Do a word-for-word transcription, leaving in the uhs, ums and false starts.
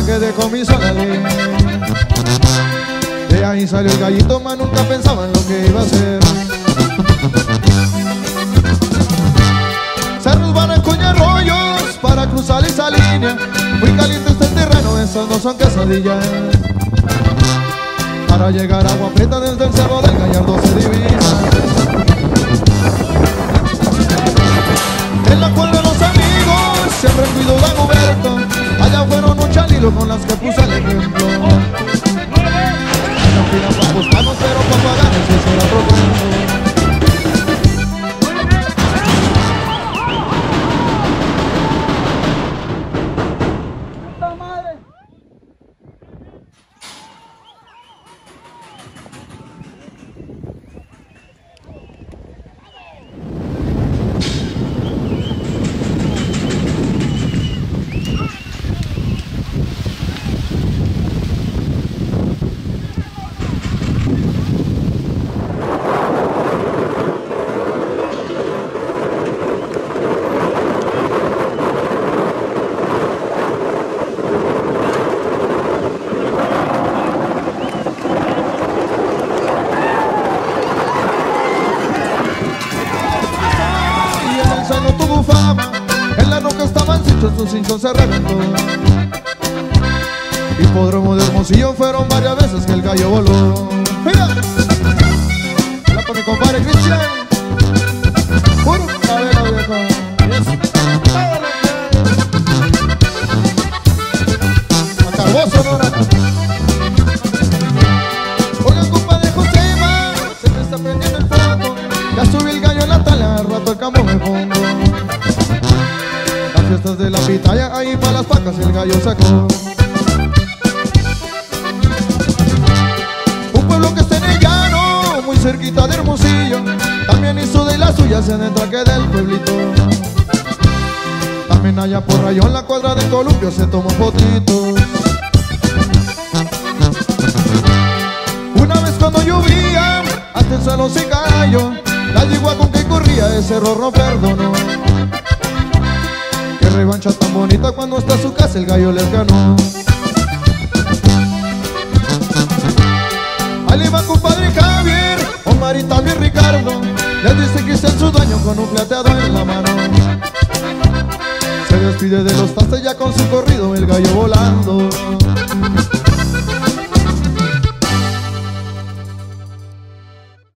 me quedé con mi sola ley. De ahí salió el gallito, mas nunca pensaba en lo que iba a hacer. Cerros, barrancos y arroyos para cruzar esa línea. Muy caliente está el terreno, esas no son quesadillas. Para llegar a Agua Prieta desde el Cerro del Gallardo se divina. En la cual de los amigos siempre cuido de Agoberto. Allá fueron un chalilo con las que puse el ejemplo. No pidan para buscarnos, pero para pagar eso será profundo. En la roca estaban cinchos, sus cinchos se reventó. Hipódromo de Hermosillo fueron varias veces que el gallo voló. ¡Mira! La con mi compadre Cristian. Puro cadena vieja. Acabó Sonora. Oigan, compadre Josema, se me está prendiendo el foco. Ya subí el gallo en la tala, al rato el campo me pongo. Fiestas de la pitaya, ahí para las vacas el gallo sacó. Un pueblo que está en el llano, muy cerquita de Hermosillo, también hizo de las suyas en el traque del pueblito. También allá por Rayón, la cuadra de Columpio, se tomó fotitos. Una vez cuando llovía, hasta el suelo se cayó, la yegua con que corría ese error no perdonó. Qué revancha tan bonita, cuando está a su casa el gallo les ganó. Ahí va compadre Javier, Omar y también Ricardo. Les dice que es su dueño con un plateado en la mano. Se despide de los tastes ya con su corrido, el gallo volando.